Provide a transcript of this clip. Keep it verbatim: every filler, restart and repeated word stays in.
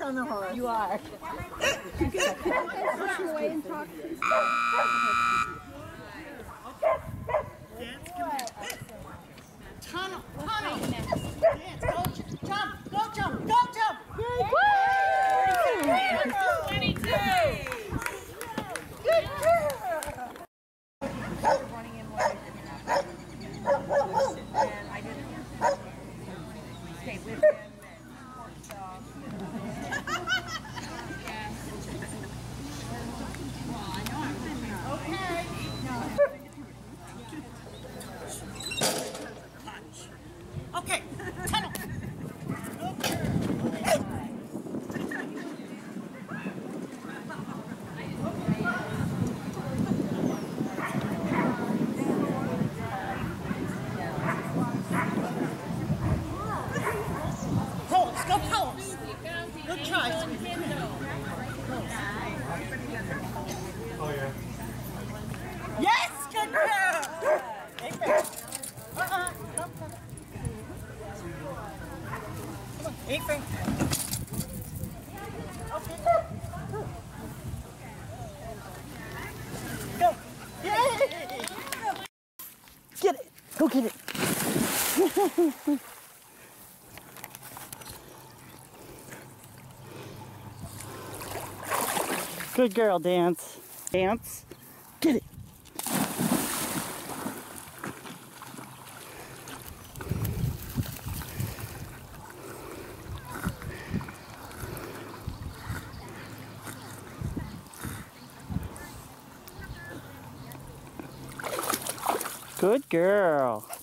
on the horse. You are. Push away and talk. Dance, come here. Tunnel, tunnel. Dance, go jump, go jump, go jump. twenty-two. Good girl. Running in one and I didn't stay with him and stuff. Okay. Okay, tunnel. Pulse, go pulse. Good try. Oh yeah. Yes, good girl. Amen. Uh-uh. Come, come. Come on, Ethan. Okay. Go. Yay! Get it. Go get it. Good girl, Dance. Dance. Get it. Good girl.